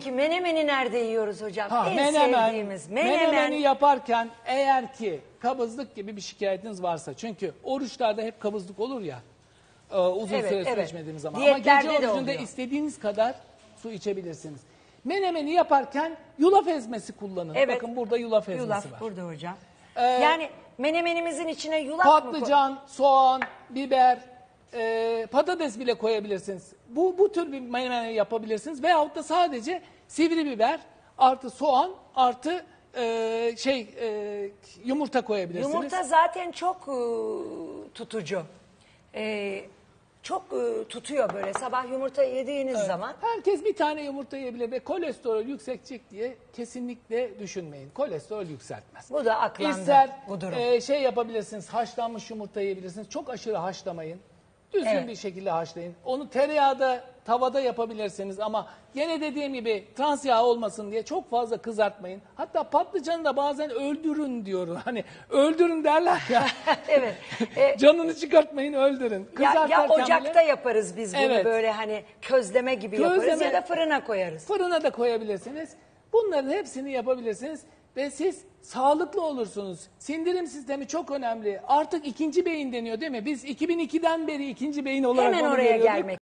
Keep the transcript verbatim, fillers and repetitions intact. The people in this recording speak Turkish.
Peki menemeni nerede yiyoruz hocam? Ha, en menemen, sevdiğimiz menemen. menemeni yaparken eğer ki kabızlık gibi bir şikayetiniz varsa, çünkü oruçlarda hep kabızlık olur ya e, uzun Evet, süre su evet. içmediğimiz zaman. Diyetlerde Ama de gece orucunda oluyor. istediğiniz kadar su içebilirsiniz. Menemeni yaparken yulaf ezmesi kullanın. Evet. Bakın burada yulaf ezmesi Yulaf var. burada hocam. Ee, yani menemenimizin içine yulaf mı koy- Patlıcan, soğan, biber, e, patates bile koyabilirsiniz. Bu bu tür bir menemen yapabilirsiniz. Veyahut da sadece sivri biber artı soğan artı e, şey e, yumurta koyabilirsiniz. Yumurta zaten çok e, tutucu. E, çok e, tutuyor böyle. Sabah yumurta yediğiniz zaman. Herkes bir tane yumurta yiyebilir ve kolesterol yükseltecek diye kesinlikle düşünmeyin. Kolesterol yükseltmez. Bu da aklandı, İster bu durum. e, şey yapabilirsiniz, haşlanmış yumurta yiyebilirsiniz. Çok aşırı haşlamayın. Düzgün Evet. bir şekilde haşlayın. Onu tereyağda, tavada yapabilirsiniz ama yine dediğim gibi trans yağ olmasın diye çok fazla kızartmayın. Hatta patlıcanı da bazen öldürün diyorum. Hani öldürün derler ya. Evet. E, Canını çıkartmayın, öldürün. ya, ya Kızartarken ocakta bile yaparız biz bunu Evet. böyle hani közleme gibi yaparız Közleme- ya da fırına koyarız. fırına da koyabilirsiniz. Bunların hepsini yapabilirsiniz ve siz sağlıklı olursunuz. Sindirim sistemi çok önemli. Artık ikinci beyin deniyor değil mi? Biz iki bin ikiden beri ikinci beyin olarak Hemen onu oraya görüyorduk. gelmek